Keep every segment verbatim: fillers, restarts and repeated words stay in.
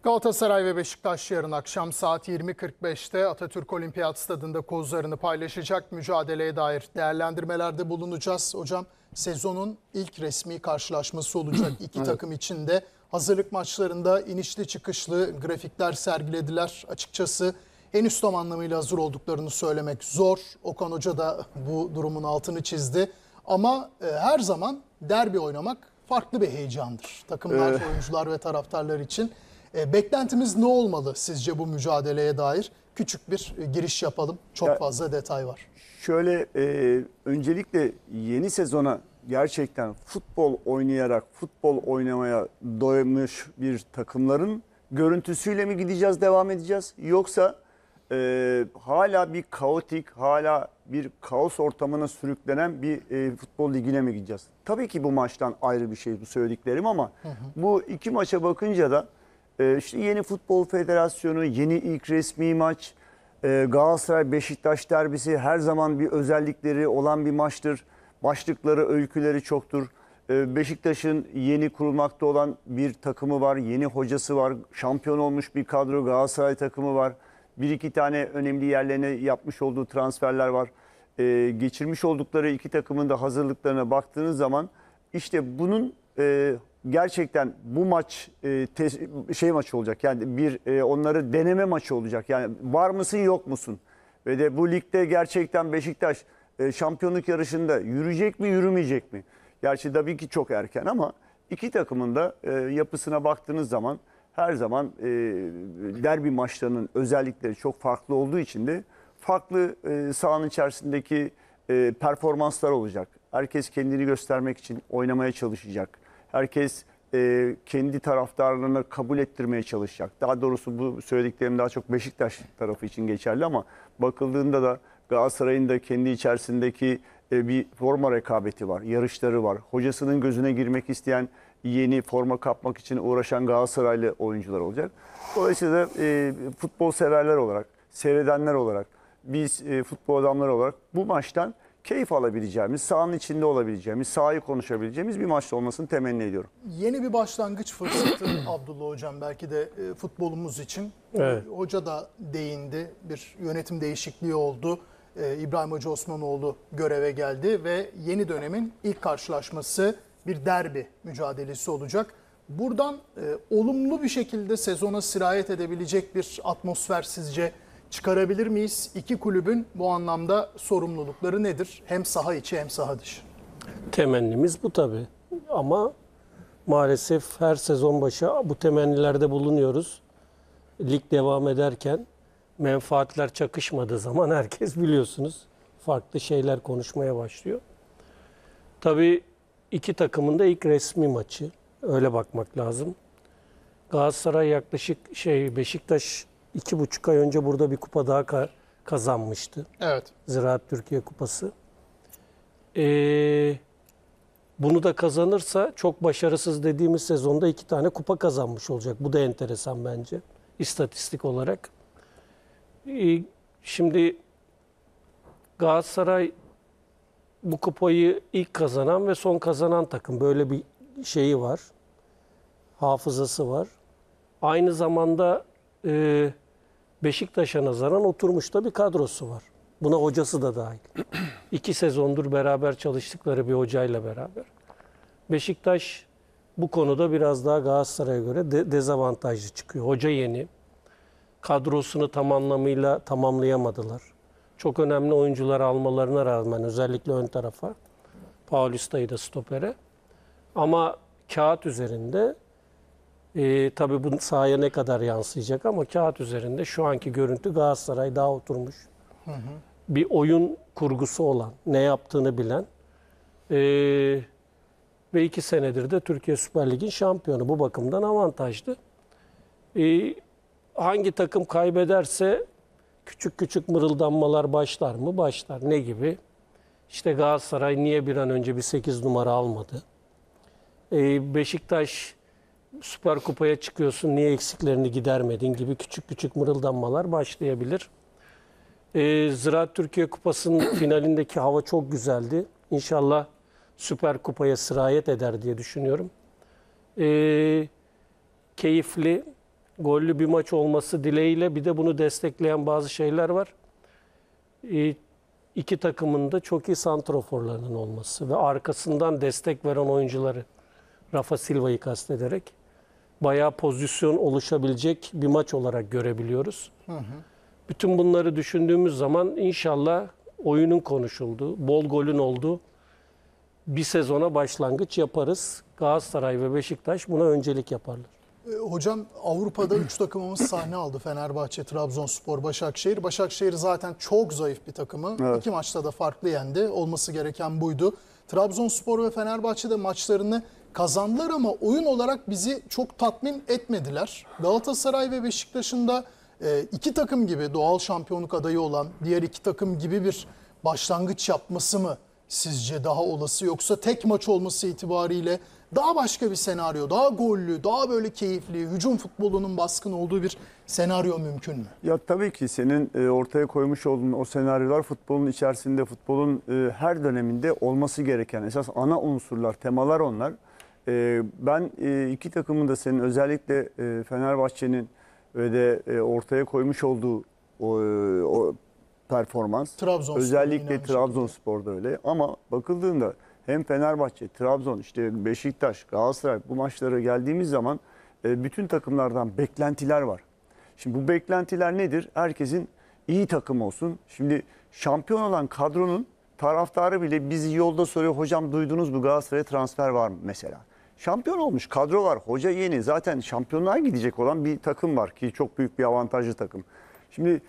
Galatasaray ve Beşiktaş yarın akşam saat yirmi kırk beşte Atatürk Olimpiyat Stadı'nda kozlarını paylaşacak. Mücadeleye dair değerlendirmelerde bulunacağız. Hocam, sezonun ilk resmi karşılaşması olacak iki evet. takım için de. Hazırlık maçlarında inişli çıkışlı grafikler sergilediler. Açıkçası henüz tam anlamıyla hazır olduklarını söylemek zor. Okan Hoca da bu durumun altını çizdi. Ama her zaman derbi oynamak farklı bir heyecandır. Takımlar, evet. oyuncular ve taraftarlar için. E, beklentimiz ne olmalı sizce bu mücadeleye dair? Küçük bir e, giriş yapalım. Çok ya, fazla detay var. Şöyle e, öncelikle yeni sezona gerçekten futbol oynayarak, futbol oynamaya doymuş bir takımların görüntüsüyle mi gideceğiz, devam edeceğiz? Yoksa e, hala bir kaotik, hala bir kaos ortamına sürüklenen bir e, futbol ligine mi gideceğiz? Tabii ki bu maçtan ayrı bir şey bu söylediklerim ama hı hı. bu iki maça bakınca da İşte yeni Futbol Federasyonu, yeni ilk resmi maç, Galatasaray-Beşiktaş derbisi her zaman bir özellikleri olan bir maçtır. Başlıkları, öyküleri çoktur. Beşiktaş'ın yeni kurulmakta olan bir takımı var, yeni hocası var, şampiyon olmuş bir kadro, Galatasaray takımı var. Bir iki tane önemli yerlerine yapmış olduğu transferler var. Geçirmiş oldukları iki takımın da hazırlıklarına baktığınız zaman işte bunun gerçekten bu maç e, te, şey maçı olacak. Yani bir e, onları deneme maçı olacak. Yani var mısın yok musun? Ve de bu ligde gerçekten Beşiktaş e, şampiyonluk yarışında yürüyecek mi yürümeyecek mi? Gerçi tabii ki çok erken ama iki takımın da e, yapısına baktığınız zaman her zaman e, derbi maçlarının özellikleri çok farklı olduğu için de farklı e, sahanın içerisindeki e, performanslar olacak. Herkes kendini göstermek için oynamaya çalışacak. Herkes e, kendi taraftarlarını kabul ettirmeye çalışacak. Daha doğrusu bu söylediklerim daha çok Beşiktaş tarafı için geçerli ama bakıldığında da Galatasaray'ın da kendi içerisindeki e, bir forma rekabeti var, yarışları var. Hocasının gözüne girmek isteyen, yeni forma kapmak için uğraşan Galatasaraylı oyuncular olacak. Dolayısıyla e, futbol severler olarak, seyredenler olarak, biz e, futbol adamları olarak bu maçtan keyif alabileceğimiz, sahanın içinde olabileceğimiz, sahayı konuşabileceğimiz bir maçta olmasını temenni ediyorum. Yeni bir başlangıç fırsatı Abdullah Hocam belki de e, futbolumuz için. Evet. Hoca da değindi. Bir yönetim değişikliği oldu. E, İbrahim Hoca Osmanoğlu göreve geldi ve yeni dönemin ilk karşılaşması bir derbi mücadelesi olacak. Buradan e, olumlu bir şekilde sezona sirayet edebilecek bir atmosfer sizce çıkarabilir miyiz? İki kulübün bu anlamda sorumlulukları nedir? Hem saha içi hem saha dışı. Temennimiz bu tabii. Ama maalesef her sezon başı bu temennilerde bulunuyoruz. Lig devam ederken menfaatler çakışmadığı zaman herkes biliyorsunuz farklı şeyler konuşmaya başlıyor. Tabii iki takımın da ilk resmi maçı. Öyle bakmak lazım. Galatasaray yaklaşık şey Beşiktaş İki buçuk ay önce burada bir kupa daha ka kazanmıştı. Evet. Ziraat Türkiye Kupası. Ee, bunu da kazanırsa çok başarısız dediğimiz sezonda iki tane kupa kazanmış olacak. Bu da enteresan bence. İstatistik olarak. Ee, şimdi Galatasaray bu kupayı ilk kazanan ve son kazanan takım. Böyle bir şeyi var. Hafızası var. Aynı zamanda e, Beşiktaş'a nazaran oturmuş da bir kadrosu var. Buna hocası da dahil. İki sezondur beraber çalıştıkları bir hocayla beraber. Beşiktaş bu konuda biraz daha Galatasaray'a göre de dezavantajlı çıkıyor. Hoca yeni. Kadrosunu tam anlamıyla tamamlayamadılar. Çok önemli oyuncular almalarına rağmen özellikle ön tarafa. Paulista'yı da stopere. Ama kağıt üzerinde Ee, tabii bu sahaya ne kadar yansıyacak ama kağıt üzerinde şu anki görüntü Galatasaray daha oturmuş. Hı hı. Bir oyun kurgusu olan, ne yaptığını bilen ee, ve iki senedir de Türkiye Süper Lig'in şampiyonu. Bu bakımdan avantajlı. Ee, hangi takım kaybederse küçük küçük mırıldanmalar başlar mı? Başlar. Ne gibi? İşte Galatasaray niye bir an önce bir sekiz numara almadı? Ee, Beşiktaş Süper Kupa'ya çıkıyorsun, niye eksiklerini gidermedin gibi küçük küçük mırıldanmalar başlayabilir. Ee, Ziraat Türkiye Kupası'nın finalindeki hava çok güzeldi. İnşallah Süper Kupa'ya sirayet eder diye düşünüyorum. Ee, keyifli, gollü bir maç olması dileğiyle bir de bunu destekleyen bazı şeyler var. E, iki takımın da çok iyi santroforlarının olması ve arkasından destek veren oyuncuları, Rafa Silva'yı kastederek bayağı pozisyon oluşabilecek bir maç olarak görebiliyoruz. Hı hı. Bütün bunları düşündüğümüz zaman inşallah oyunun konuşulduğu, bol golün olduğu bir sezona başlangıç yaparız. Galatasaray ve Beşiktaş buna öncelik yaparlar. E, hocam Avrupa'da üç takımımız sahne aldı. Fenerbahçe, Trabzonspor, Başakşehir. Başakşehir zaten çok zayıf bir takımı. Evet. İki maçta da farklı yendi. Olması gereken buydu. Trabzonspor ve Fenerbahçe'de maçlarını kazandılar ama oyun olarak bizi çok tatmin etmediler. Galatasaray ve Beşiktaş'ın da e, iki takım gibi doğal şampiyonluk adayı olan diğer iki takım gibi bir başlangıç yapması mı sizce daha olası, yoksa tek maç olması itibariyle daha başka bir senaryo, daha gollü, daha böyle keyifli, hücum futbolunun baskın olduğu bir senaryo mümkün mü? Ya tabii ki senin e, ortaya koymuş olduğun o senaryolar futbolun içerisinde, futbolun e, her döneminde olması gereken esas ana unsurlar, temalar onlar. E, ben e, iki takımın da senin özellikle e, Fenerbahçe'nin ve de e, ortaya koymuş olduğu o, e, o performans, Trabzonspor, özellikle Trabzonspor'da öyle, ama bakıldığında hem Fenerbahçe, Trabzon, işte Beşiktaş, Galatasaray, bu maçlara geldiğimiz zaman e, bütün takımlardan beklentiler var. Şimdi bu beklentiler nedir? Herkesin iyi takım olsun. Şimdi şampiyon olan kadronun taraftarı bile bizi yolda soruyor. Hocam duydunuz mu, Galatasaray'a transfer var mı mesela? Şampiyon olmuş kadro var. Hoca yeni. Zaten şampiyonluğa gidecek olan bir takım var ki çok büyük bir avantajlı takım. Şimdi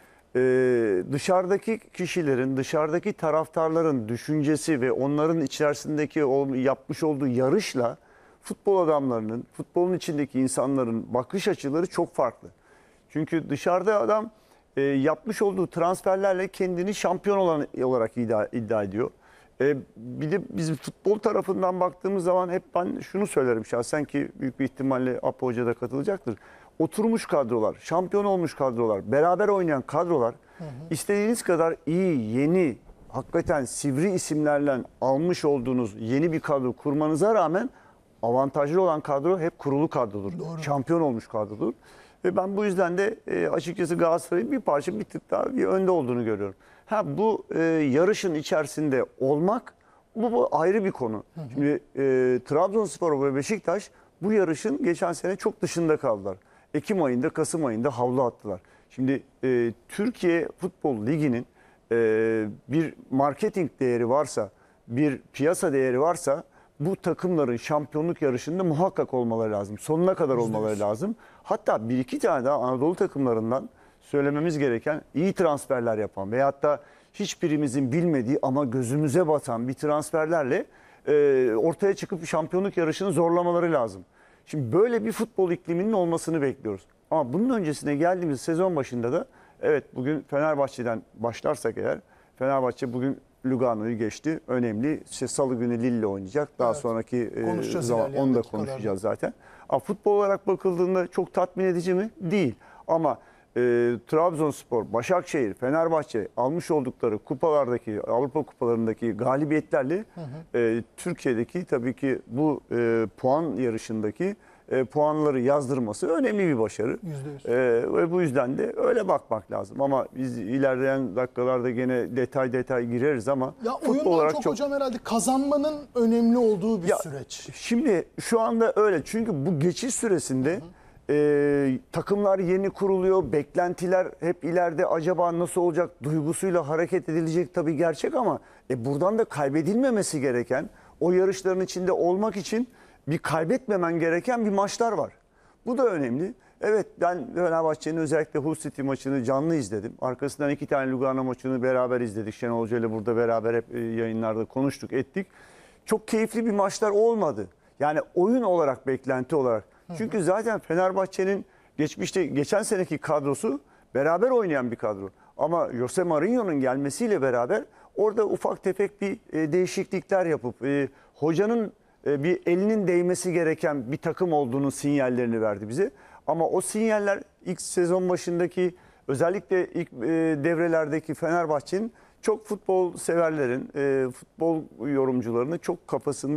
Ee, dışarıdaki kişilerin, dışarıdaki taraftarların düşüncesi ve onların içerisindeki o, yapmış olduğu yarışla futbol adamlarının, futbolun içindeki insanların bakış açıları çok farklı. Çünkü dışarıda adam e, yapmış olduğu transferlerle kendini şampiyon olan olarak iddia, iddia ediyor. E, bir de biz futbol tarafından baktığımız zaman hep ben şunu söylerim şahsen, ki büyük bir ihtimalle Apo Hoca da katılacaktır. Oturmuş kadrolar, şampiyon olmuş kadrolar, beraber oynayan kadrolar, hı hı, istediğiniz kadar iyi, yeni, hakikaten sivri isimlerle almış olduğunuz yeni bir kadro kurmanıza rağmen avantajlı olan kadro hep kurulu kadrodur. Doğru. Şampiyon olmuş kadrodur. Ve ben bu yüzden de e, açıkçası Galatasaray'ın bir parça bir tık daha bir önde olduğunu görüyorum. Ha bu e, yarışın içerisinde olmak, bu, bu ayrı bir konu. Hı hı. Şimdi e, Trabzonspor ve Beşiktaş bu yarışın geçen sene çok dışında kaldılar. Ekim ayında, Kasım ayında havlu attılar. Şimdi e, Türkiye Futbol Ligi'nin e, bir marketing değeri varsa, bir piyasa değeri varsa, bu takımların şampiyonluk yarışında muhakkak olmaları lazım. Sonuna kadar olmaları lazım. Hatta bir iki tane daha Anadolu takımlarından söylememiz gereken iyi transferler yapan veyahut da hiçbirimizin bilmediği ama gözümüze batan bir transferlerle e, ortaya çıkıp şampiyonluk yarışını zorlamaları lazım. Şimdi böyle bir futbol ikliminin olmasını bekliyoruz. Ama bunun öncesine geldiğimiz sezon başında da, evet, bugün Fenerbahçe'den başlarsak eğer, Fenerbahçe bugün Lugano'yu geçti. Önemli. İşte Salı günü Lille oynayacak. Daha evet, sonraki e, zaman onu da konuşacağız zaten. Ama futbol olarak bakıldığında çok tatmin edici mi? Değil. Ama e, Trabzonspor, Başakşehir, Fenerbahçe almış oldukları kupalardaki, Avrupa kupalarındaki galibiyetlerle hı hı. E, Türkiye'deki tabii ki bu e, puan yarışındaki e, puanları yazdırması önemli bir başarı. E, ve bu yüzden de öyle bakmak lazım. Ama biz ilerleyen dakikalarda gene detay detay gireriz ama ya futbol olarak çok, çok hocam herhalde kazanmanın önemli olduğu bir ya, süreç. Şimdi şu anda öyle. Çünkü bu geçiş süresinde hı hı. Ee, takımlar yeni kuruluyor, beklentiler hep ileride acaba nasıl olacak duygusuyla hareket edilecek, tabii gerçek, ama e, buradan da kaybedilmemesi gereken, o yarışların içinde olmak için bir kaybetmemen gereken bir maçlar var. Bu da önemli. Evet, ben Fenerbahçe'nin özellikle Hull City maçını canlı izledim. Arkasından iki tane Lugano maçını beraber izledik. Şenol Hoca ile burada beraber hep yayınlarda konuştuk, ettik. Çok keyifli bir maçlar olmadı. Yani oyun olarak, beklenti olarak. Çünkü zaten Fenerbahçe'nin geçmişte geçen seneki kadrosu beraber oynayan bir kadro. Ama Jose Mourinho'nun gelmesiyle beraber orada ufak tefek bir e, değişiklikler yapıp e, hocanın e, bir elinin değmesi gereken bir takım olduğunun sinyallerini verdi bize. Ama o sinyaller ilk sezon başındaki, özellikle ilk e, devrelerdeki Fenerbahçe'nin çok futbol severlerin, e, futbol yorumcularının çok kafasında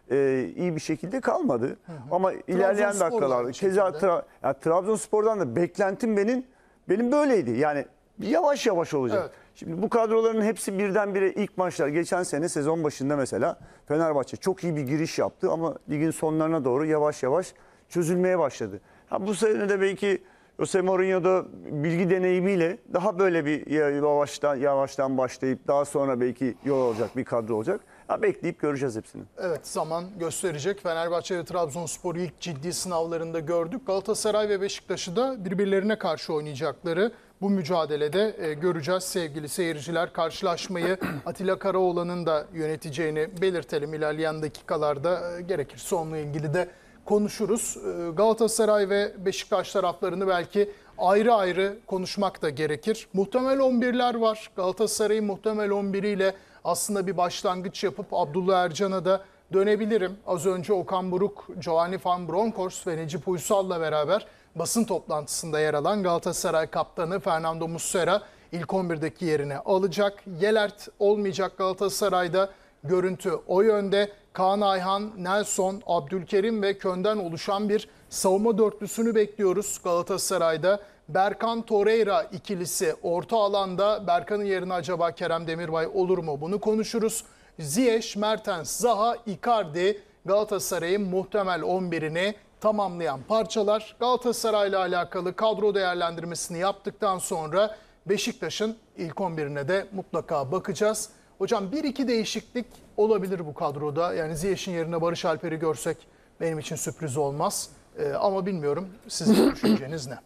e, iyi bir şekilde kalmadı. Hı hı. Ama ilerleyen Trabzonspor dakikalarda var keza şekilde. Tra ya, Trabzonspor'dan da beklentim benim benim böyleydi. Yani yavaş yavaş olacak. Evet. Şimdi bu kadroların hepsi birdenbire ilk maçlar. Geçen sene sezon başında mesela Fenerbahçe çok iyi bir giriş yaptı ama ligin sonlarına doğru yavaş yavaş çözülmeye başladı. Ha, bu sene de belki Jose Mourinho'da bilgi deneyimiyle daha böyle bir yavaştan yavaştan başlayıp daha sonra belki yol alacak bir kadro olacak. Ha, bekleyip göreceğiz hepsini. Evet, zaman gösterecek. Fenerbahçe ve Trabzonspor'u ilk ciddi sınavlarında gördük. Galatasaray ve Beşiktaş'ı da birbirlerine karşı oynayacakları bu mücadelede e, göreceğiz sevgili seyirciler. Karşılaşmayı Atilla Karaoğlan'ın da yöneteceğini belirtelim ilerleyen dakikalarda. E, gerekirse onunla ilgili de konuşuruz. E, Galatasaray ve Beşiktaş taraflarını belki ayrı ayrı konuşmak da gerekir. Muhtemel on birler var. Galatasaray'ın muhtemel on biriyle aslında bir başlangıç yapıp Abdullah Ercan'a da dönebilirim. Az önce Okan Buruk, Giovanni Van Bronckhorst ve Necip Uysal'la beraber basın toplantısında yer alan Galatasaray kaptanı Fernando Muslera ilk on birdeki yerini alacak. Yelert olmayacak Galatasaray'da. Görüntü o yönde. Kaan Ayhan, Nelson, Abdülkerim ve Könden oluşan bir savunma dörtlüsünü bekliyoruz Galatasaray'da. Berkan Torreira ikilisi orta alanda. Berkan'ın yerine acaba Kerem Demirbay olur mu? Bunu konuşuruz. Ziyech, Mertens, Zaha, Icardi Galatasaray'ın muhtemel on birini tamamlayan parçalar. Galatasaray'la alakalı kadro değerlendirmesini yaptıktan sonra Beşiktaş'ın ilk on birine de mutlaka bakacağız. Hocam bir iki değişiklik olabilir bu kadroda. Yani Ziyech'in yerine Barış Alper'i görsek benim için sürpriz olmaz. Ee, ama bilmiyorum sizin düşünceniz ne?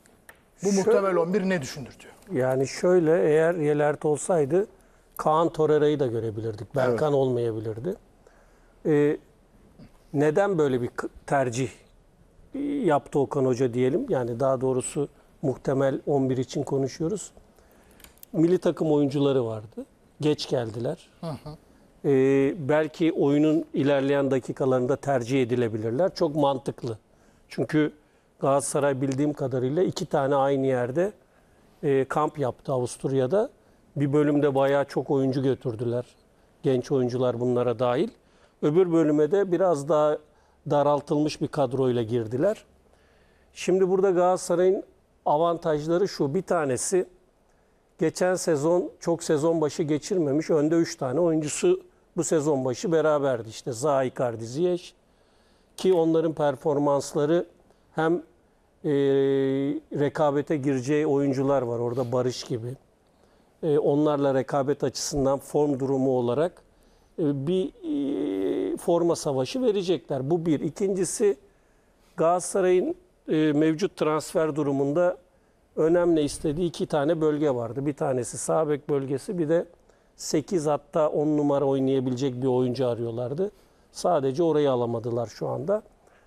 Bu muhtemel on bir ne düşündürtüyor? Yani şöyle, eğer Yelert olsaydı Kaan Torreira'yı da görebilirdik. Berkan evet. olmayabilirdi. Ee, neden böyle bir tercih yaptı Okan Hoca diyelim? Yani daha doğrusu muhtemel on bir için konuşuyoruz. Milli takım oyuncuları vardı. Geç geldiler. Hı hı. Ee, belki oyunun ilerleyen dakikalarında tercih edilebilirler. Çok mantıklı. Çünkü Galatasaray bildiğim kadarıyla iki tane aynı yerde e, kamp yaptı Avusturya'da. Bir bölümde bayağı çok oyuncu götürdüler. Genç oyuncular bunlara dahil. Öbür bölüme de biraz daha daraltılmış bir kadroyla girdiler. Şimdi burada Galatasaray'ın avantajları şu. Bir tanesi, geçen sezon çok sezon başı geçirmemiş. Önde üç tane oyuncusu bu sezon başı beraberdi. İşte Zaha, Icardi, Ziyech. Ki onların performansları hem e, rekabete gireceği oyuncular var. Orada Barış gibi. E, onlarla rekabet açısından form durumu olarak e, bir e, forma savaşı verecekler. Bu bir. İkincisi, Galatasaray'ın e, mevcut transfer durumunda önemli istediği iki tane bölge vardı. Bir tanesi sağ bek bölgesi, bir de sekiz hatta on numara oynayabilecek bir oyuncu arıyorlardı. Sadece orayı alamadılar şu anda.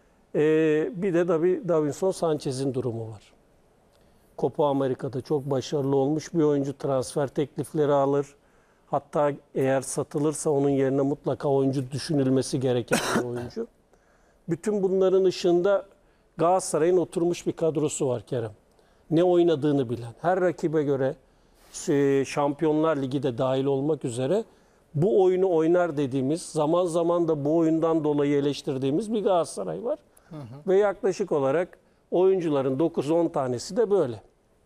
Ee, bir de tabii Davinson Sanchez'in durumu var. Copa Amerika'da çok başarılı olmuş bir oyuncu, transfer teklifleri alır. Hatta eğer satılırsa onun yerine mutlaka oyuncu düşünülmesi gereken bir oyuncu. Bütün bunların ışığında Galatasaray'ın oturmuş bir kadrosu var Kerem. Ne oynadığını bilen, her rakibe göre Şampiyonlar Ligi de dahil olmak üzere bu oyunu oynar dediğimiz, zaman zaman da bu oyundan dolayı eleştirdiğimiz bir Galatasaray var. Hı hı. Ve yaklaşık olarak oyuncuların dokuz on tanesi de böyle.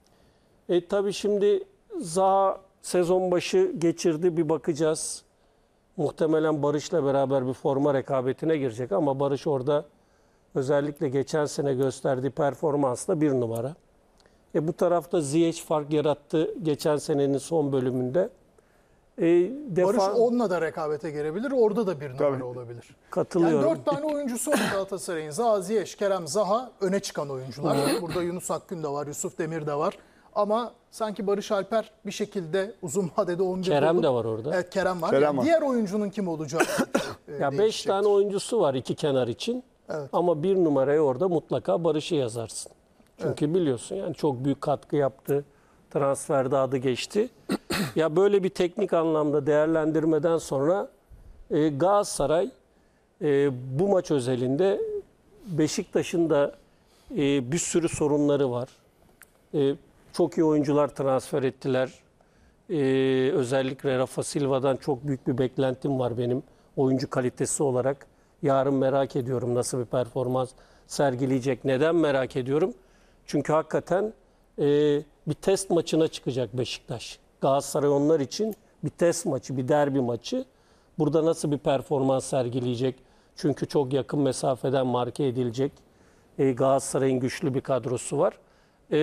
E tabii şimdi Zaha sezon başı geçirdi, bir bakacağız. Muhtemelen Barış'la beraber bir forma rekabetine girecek ama Barış orada özellikle geçen sene gösterdiği performansla bir numara. E bu tarafta Ziyech fark yarattı geçen senenin son bölümünde. E, defa... Barış onunla da rekabete girebilir. Orada da bir numara Tabii. olabilir. Katılıyorum. Yani dört tane oyuncusu var Galatasaray'ın. Zaha, Ziyech, Kerem, Zaha öne çıkan oyuncular. Burada Yunus Akgün de var, Yusuf Demir de var. Ama sanki Barış Alper bir şekilde uzun vadede on bir Kerem olup, de var orada. Evet, Kerem var. Kerem Yani var. diğer oyuncunun kim olacağı Ya beş tane oyuncusu var iki kenar için. Evet. Ama bir numarayı orada mutlaka Barış'ı yazarsın. Çünkü evet. biliyorsun yani çok büyük katkı yaptı. Transferde adı geçti. Ya böyle bir teknik anlamda değerlendirmeden sonra e, Galatasaray e, bu maç özelinde Beşiktaş'ın da e, bir sürü sorunları var. E, çok iyi oyuncular transfer ettiler. E, özellikle Rafa Silva'dan çok büyük bir beklentim var benim oyuncu kalitesi olarak. Yarın merak ediyorum nasıl bir performans sergileyecek. Neden merak ediyorum? Çünkü hakikaten e, bir test maçına çıkacak Beşiktaş. Galatasaray onlar için bir test maçı, bir derbi maçı. Burada nasıl bir performans sergileyecek? Çünkü çok yakın mesafeden marke edilecek. E, Galatasaray'ın güçlü bir kadrosu var. E,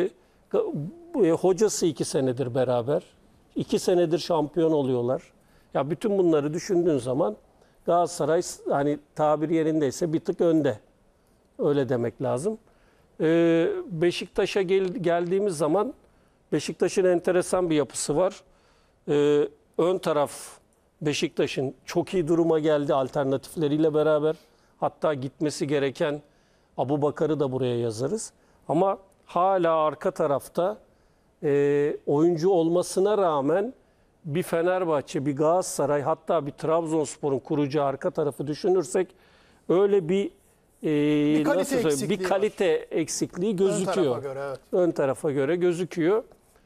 e, hocası iki senedir beraber. İki senedir şampiyon oluyorlar. Ya bütün bunları düşündüğün zaman Galatasaray hani tabir yerindeyse bir tık önde. Öyle demek lazım. Ee, Beşiktaş'a gel, geldiğimiz zaman Beşiktaş'ın enteresan bir yapısı var. Ee, ön taraf Beşiktaş'ın çok iyi duruma geldi alternatifleriyle beraber. Hatta gitmesi gereken Abubakar'ı da buraya yazarız. Ama hala arka tarafta e, oyuncu olmasına rağmen bir Fenerbahçe, bir Galatasaray, hatta bir Trabzonspor'un kurucu arka tarafı düşünürsek öyle bir e, Bir kalite nasıl söyleyeyim, eksikliği bir kalite eksikliği gözüküyor. Ön tarafa göre, evet. Ön tarafa göre gözüküyor.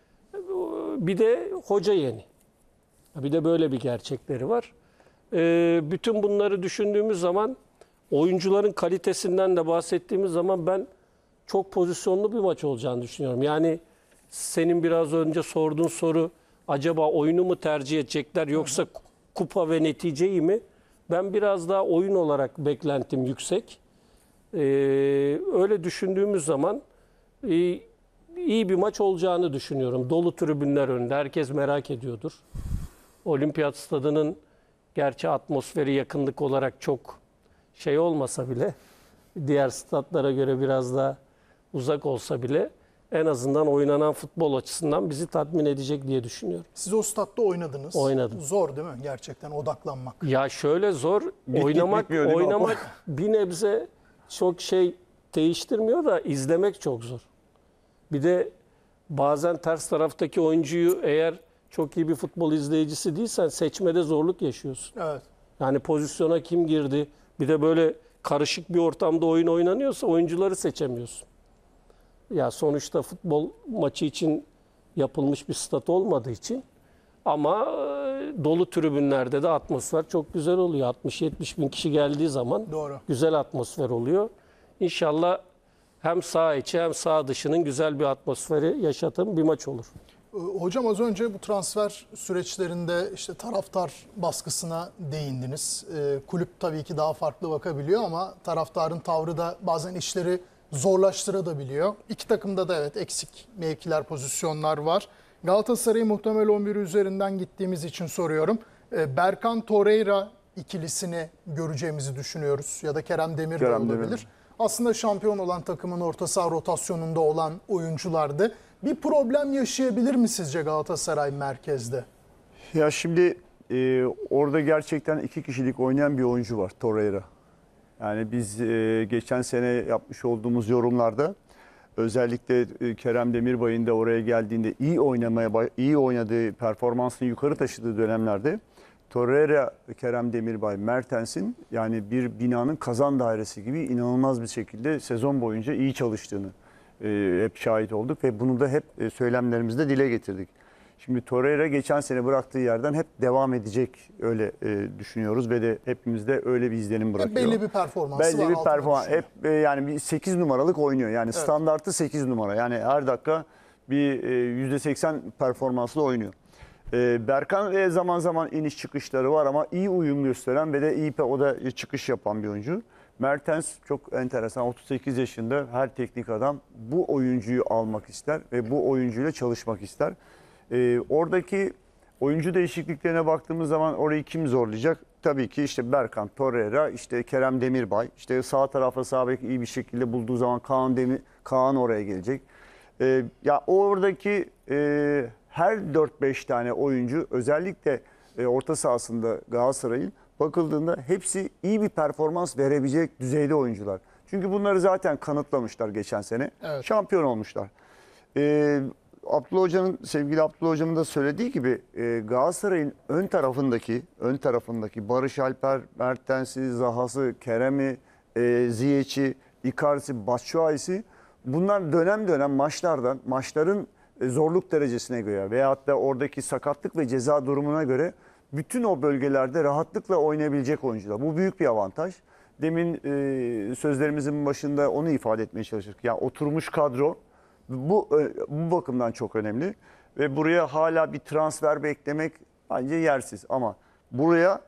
Bir de hoca yeni. Bir de böyle bir gerçekleri var. E, bütün bunları düşündüğümüz zaman oyuncuların kalitesinden de bahsettiğimiz zaman ben çok pozisyonlu bir maç olacağını düşünüyorum. Yani senin biraz önce sorduğun soru, acaba oyunu mu tercih edecekler yoksa kupa ve neticeyi mi? Ben biraz daha oyun olarak beklentim yüksek. Ee, öyle düşündüğümüz zaman e, iyi bir maç olacağını düşünüyorum. Dolu tribünler önünde. Herkes merak ediyordur. Olimpiyat Stadı'nın gerçi atmosferi yakınlık olarak çok şey olmasa bile, diğer statlara göre biraz daha uzak olsa bile en azından oynanan futbol açısından bizi tatmin edecek diye düşünüyorum. Siz o statta oynadınız. Oynadım. Zor değil mi gerçekten odaklanmak? Ya şöyle zor, Bit oynamak bitmiyor değil mi? oynamak bir nebze çok şey değiştirmiyor da izlemek çok zor. Bir de bazen ters taraftaki oyuncuyu eğer çok iyi bir futbol izleyicisi değilsen seçmede zorluk yaşıyorsun. Evet. Yani pozisyona kim girdi? Bir de böyle karışık bir ortamda oyun oynanıyorsa oyuncuları seçemiyorsun. Ya sonuçta futbol maçı için yapılmış bir stat olmadığı için ama e, dolu tribünlerde de atmosfer çok güzel oluyor. altmış yetmiş bin kişi geldiği zaman Doğru. güzel atmosfer oluyor. İnşallah hem saha içi hem saha dışının güzel bir atmosferi yaşatan bir maç olur. Ee, Hocam az önce bu transfer süreçlerinde işte taraftar baskısına değindiniz. Ee, kulüp tabii ki daha farklı bakabiliyor ama taraftarın tavrı da bazen işleri zorlaştırabiliyor. İki takımda da evet eksik mevkiler, pozisyonlar var. Galatasaray'ı muhtemel on bir üzerinden gittiğimiz için soruyorum. Ee, Berkan Torreira ikilisini göreceğimizi düşünüyoruz. Ya da Kerem Demir de Kerem olabilir. Demir. Aslında şampiyon olan takımın orta saha rotasyonunda olan oyunculardı. Bir problem yaşayabilir mi sizce Galatasaray merkezde? Ya şimdi e, orada gerçekten iki kişilik oynayan bir oyuncu var, Torreira. Yani biz e, geçen sene yapmış olduğumuz yorumlarda özellikle e, Kerem Demirbay'ın da oraya geldiğinde iyi oynamaya iyi oynadığı, performansını yukarı taşıdığı dönemlerde Torreira, Kerem Demirbay, Mertens'in yani bir binanın kazan dairesi gibi inanılmaz bir şekilde sezon boyunca iyi çalıştığını e, hep şahit olduk ve bunu da hep e, söylemlerimizde dile getirdik. Şimdi Torreira geçen sene bıraktığı yerden hep devam edecek öyle e, düşünüyoruz ve de hepimizde öyle bir izlenim bırakıyor. Hep belli bir performansı Belli var. bir altına performans. düşüyor. Hep e, yani bir sekiz numaralık oynuyor. Yani standartı sekiz numara. Yani her dakika bir e, yüzde seksen performansla oynuyor. E, Berkan e, zaman zaman iniş çıkışları var ama iyi uyum gösteren ve de iyi o da çıkış yapan bir oyuncu. Mertens çok enteresan. otuz sekiz yaşında her teknik adam bu oyuncuyu almak ister ve bu oyuncuyla çalışmak ister. Ee, oradaki oyuncu değişikliklerine baktığımız zaman orayı kim zorlayacak? Tabii ki işte Berkan, Torreira, işte Kerem Demirbay. İşte sağ tarafa sağ bek iyi bir şekilde bulduğu zaman Kaan Demir, Kaan oraya gelecek. Ee, ya oradaki e, her dört beş tane oyuncu özellikle e, orta sahasında Galatasaray'ın bakıldığında hepsi iyi bir performans verebilecek düzeyde oyuncular. Çünkü bunları zaten kanıtlamışlar geçen sene. Evet. Şampiyon olmuşlar. Ee, Abdullah Hoca'nın, sevgili Abdullah Hoca'nın da söylediği gibi e, Galatasaray'ın ön tarafındaki ön tarafındaki Barış Alper, Mertens'i, Zaha'sı, Kerem'i, e, Ziyech'i, Icardi'si, Batshuayi'si bunlar dönem dönem maçlardan, maçların e, zorluk derecesine göre veyahut da oradaki sakatlık ve ceza durumuna göre bütün o bölgelerde rahatlıkla oynayabilecek oyuncular. Bu büyük bir avantaj. Demin e, sözlerimizin başında onu ifade etmeye çalıştık. Yani oturmuş kadro bu bu bakımdan çok önemli ve buraya hala bir transfer beklemek bence yersiz. Ama buraya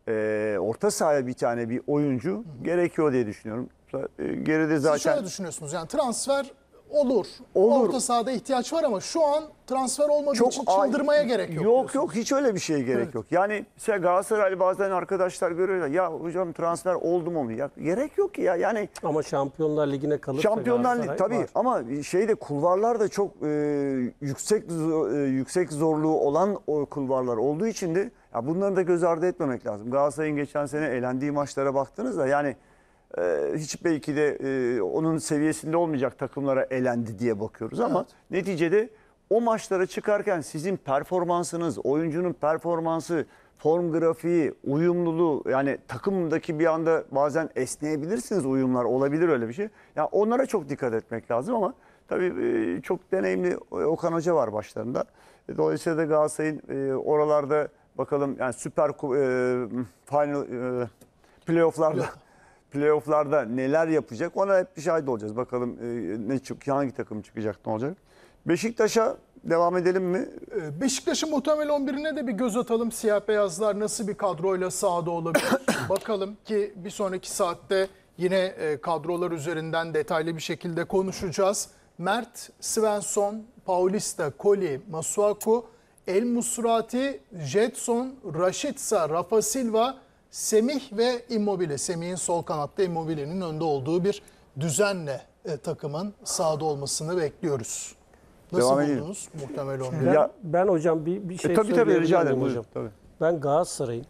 e, orta sahaya bir tane bir oyuncu gerekiyor diye düşünüyorum. E, geride zaten... Siz şöyle düşünüyorsunuz, yani transfer olur. Olur. Orta sahada ihtiyaç var ama şu an transfer olmadığı Çok için ay- çıldırmaya gerek yok. Yok diyorsunuz. yok hiç öyle bir şeye gerek Evet. yok. Yani mesela Galatasaraylı bazen arkadaşlar görüyorlar. Ya hocam transfer oldu mu? Ya gerek yok ki ya. Yani Ama Şampiyonlar Ligi'ne kalırsa Şampiyonlar Ligi Galatasaray tabii var. ama şeyde kulvarlar da çok e, yüksek zo- e, yüksek zorluğu olan o kulvarlar olduğu için de ya bunları da göz ardı etmemek lazım. Galatasaray'ın geçen sene elendiği maçlara baktığınızda yani e, hiç belki de e, onun seviyesinde olmayacak takımlara elendi diye bakıyoruz ama Evet. neticede o maçlara çıkarken sizin performansınız, oyuncunun performansı, form grafiği, uyumluluğu yani takımdaki bir anda bazen esneyebilirsiniz, uyumlar olabilir öyle bir şey. Ya onlara çok dikkat etmek lazım ama tabii e, çok deneyimli Okan Hoca var başlarında. E, Dolayısıyla da Galatasaray'ın e, oralarda bakalım yani süper ku- e, final e, playoff'larda playoff'larda neler yapacak ona hep bir şahit olacağız. Bakalım e, ne çık hangi takım çıkacak, ne olacak. Beşiktaş'a devam edelim mi? Ee, Beşiktaş'ın muhtemel on birine de bir göz atalım. Siyah beyazlar nasıl bir kadroyla sahada olabilir? Bakalım ki bir sonraki saatte yine e, kadrolar üzerinden detaylı bir şekilde konuşacağız. Mert, Svensson, Paulista, Koli, Masuaku, El Musrati, Jetson, Rashica, Rafa Silva, Semih ve Immobile. Semih'in sol kanatta, Immobile'nin önde olduğu bir düzenle e, takımın sahada olmasını bekliyoruz. Nasıl Devam edelim. buldunuz muhtemel on biri? Ben, Ya- ben hocam bir, bir şey E, tabii tabii söyleyebilir rica miyim ederim. hocam? Buyurun, tabii. Ben Galatasaray'ın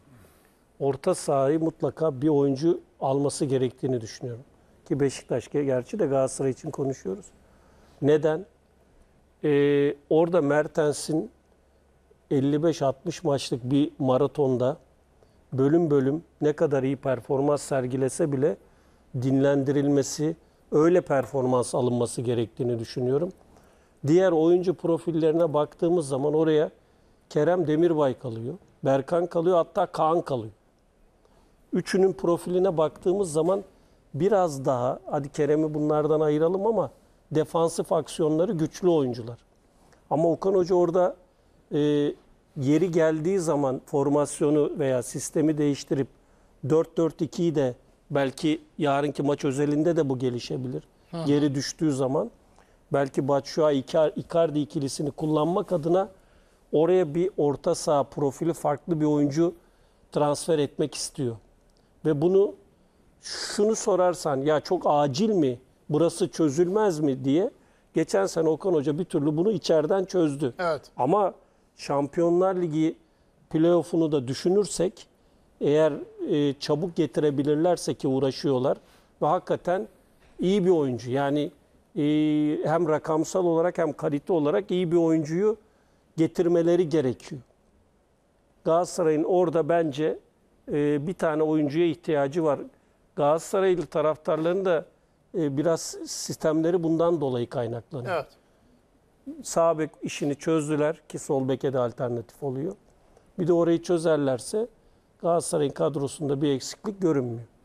orta sahayı mutlaka bir oyuncu alması gerektiğini düşünüyorum. Ki Beşiktaş gerçi de Galatasaray için konuşuyoruz. Neden? Ee, orada Mertens'in elli beş altmış maçlık bir maratonda bölüm bölüm ne kadar iyi performans sergilese bile dinlendirilmesi, öyle performans alınması gerektiğini düşünüyorum. Diğer oyuncu profillerine baktığımız zaman oraya Kerem Demirbay kalıyor, Berkan kalıyor, hatta Kaan kalıyor. Üçünün profiline baktığımız zaman biraz daha, hadi Kerem'i bunlardan ayıralım ama defansif aksiyonları güçlü oyuncular. Ama Okan Hoca orada e, yeri geldiği zaman formasyonu veya sistemi değiştirip dört dört ikiyi de belki yarınki maç özelinde de bu gelişebilir. Geri düştüğü zaman belki Batshuayi Icardi ikilisini kullanmak adına oraya bir orta saha profili farklı bir oyuncu transfer etmek istiyor. Ve bunu şunu sorarsan ya çok acil mi, burası çözülmez mi diye geçen sene Okan Hoca bir türlü bunu içeriden çözdü. Evet. Ama Şampiyonlar Ligi playoff'unu da düşünürsek eğer e, çabuk getirebilirlerse ki uğraşıyorlar ve hakikaten iyi bir oyuncu. Yani e, hem rakamsal olarak hem kalite olarak iyi bir oyuncuyu getirmeleri gerekiyor. Galatasaray'ın orada bence e, bir tane oyuncuya ihtiyacı var. Galatasaraylı taraftarların da e, biraz sistemleri bundan dolayı kaynaklanıyor. Evet. Sağ bek işini çözdüler ki sol beke de alternatif oluyor. Bir de orayı çözerlerse Galatasaray'ın kadrosunda bir eksiklik görünmüyor.